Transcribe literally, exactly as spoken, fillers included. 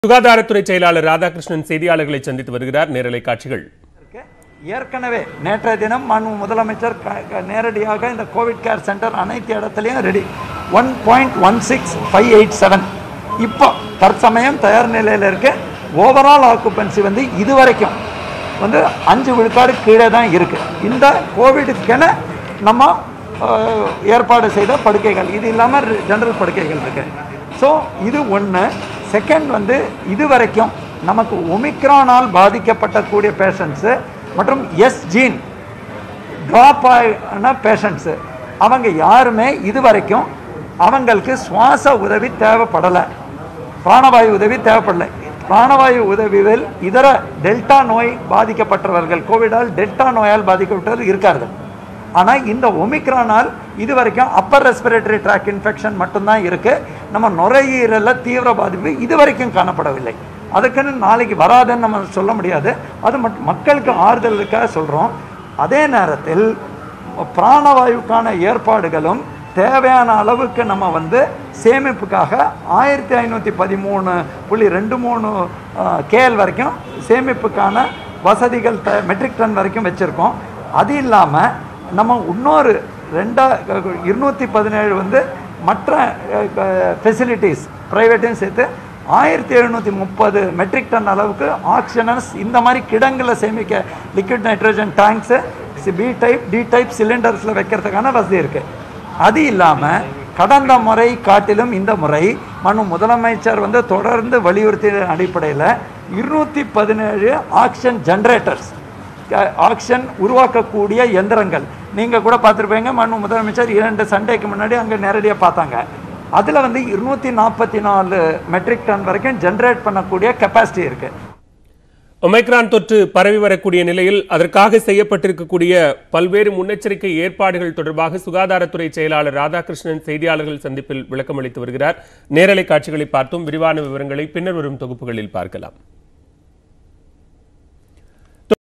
சுகாதாரத்துறை செயலாளர் ராதாகிருஷ்ணன் செய்தியாளர்களை சந்தித்து வருகிறார். நேரலை காட்சிகள். ஏற்கனவே நேற்றைய தினம் மாண்பு முதலமைச்சர் நேரடியாக இந்த கோவிட் கேர் சென்டர் அனைத்து இடத்துலையும் ready one point one six five eight seven இப்போ தற்சமயம் தயார் நிலையில் இருக்க. ஓவரால் ஆக்குபென்சி வந்து இதுவரைக்கும் வந்து அஞ்சு விழுக்காடு கீழே தான் இருக்குது. இந்த கோவிடுக்கென நம்ம ஏற்பாடு செய்த படுக்கைகள், இது இல்லாமல் ஜெனரல் படுக்கைகள் இருக்கு. ஸோ இது ஒன்று. செகண்ட் வந்து இதுவரைக்கும் நமக்கு ஒமிக்ரானால் பாதிக்கப்பட்டக்கூடிய பேஷண்ட்ஸு மற்றும் எஸ் ஜீன் ட்ராப் ஆன பேஷண்ட்ஸு அவங்க யாருமே இதுவரைக்கும் அவங்களுக்கு சுவாச உதவி தேவைப்படலை, பிராணவாயு உதவி தேவைப்படலை. பிராணவாயு உதவியில் இதர டெல்டா நோய் பாதிக்கப்பட்டவர்கள், கோவிடால் டெல்டா நோயால் பாதிக்கப்பட்டவர்கள் இருக்கார்கள். ஆனால் இந்த ஒமிக்ரானால் இது வரைக்கும் அப்பர் ரெஸ்பிரேட்டரி ட்ராக் இன்ஃபெக்ஷன் மட்டும்தான் இருக்குது. நம்ம நுரையீரலில் தீவிர பாதிப்பு இது வரைக்கும் காணப்படவில்லை. அதுக்குன்னு நாளைக்கு வராதுன்னு நம்ம சொல்ல முடியாது. அது மட்டும் மக்களுக்கு ஆறுதலுக்காக சொல்கிறோம். அதே நேரத்தில் பிராணவாயுக்கான ஏற்பாடுகளும் தேவையான அளவுக்கு நம்ம வந்து சேமிப்புக்காக ஆயிரத்தி ஐநூற்றி பதிமூணு புள்ளி ரெண்டு மூணு கேஎல் வரைக்கும் சேமிப்புக்கான வசதிகள் த மெட்ரிக் டன் வரைக்கும் வச்சுருக்கோம். அது இல்லாமல் நம்ம இன்னொரு ரெண்டா இருநூற்றி பதினேழு வந்து மற்ற ஃபெசிலிட்டிஸ் ப்ரைவேட்டையும் சேர்த்து ஆயிரத்தி எழுநூற்றி முப்பது மெட்ரிக் டன் அளவுக்கு ஆக்சிஜனஸ் இந்த மாதிரி கிடங்கில் சேமிக்க liquid nitrogen tanks B type D type சிலிண்டர்ஸில் வைக்கிறதுக்கான வசதி இருக்குது. அது இல்லாமல் கடந்த முறை காட்டிலும் இந்த முறை மனு முதலமைச்சர் வந்து தொடர்ந்து வலியுறுத்திய அடிப்படையில் இருநூற்றி பதினேழு ஆக்சிஜன் ஜென்ரேட்டர்ஸ், ஆக்சிஜன் உருவாக்கக்கூடிய எந்திரங்கள் நீங்கள் கூட பார்த்துருப்பீங்க. மனு முதலமைச்சர் இரண்டு சண்டேக்கு முன்னாடி அங்கே நேரடியாக பார்த்தாங்க. அதில் வந்து இருநூற்றி நாற்பத்தி நாலு மெட்ரிக் டன் வரைக்கும் ஜென்ரேட் பண்ணக்கூடிய கெப்பாசிட்டி இருக்குது. ஒமைக்ரான் தொற்று பரவி வரக்கூடிய நிலையில் அதற்காக செய்யப்பட்டிருக்கக்கூடிய பல்வேறு முன்னெச்சரிக்கை ஏற்பாடுகள் தொடர்பாக சுகாதாரத்துறை செயலாளர் ராதாகிருஷ்ணன் செய்தியாளர்கள் சந்திப்பில் விளக்கம் அளித்து வருகிறார். நேரலை காட்சிகளை பார்த்தும் விரிவான விவரங்களை பின்னர் வரும் தொகுப்புகளில் பார்க்கலாம்.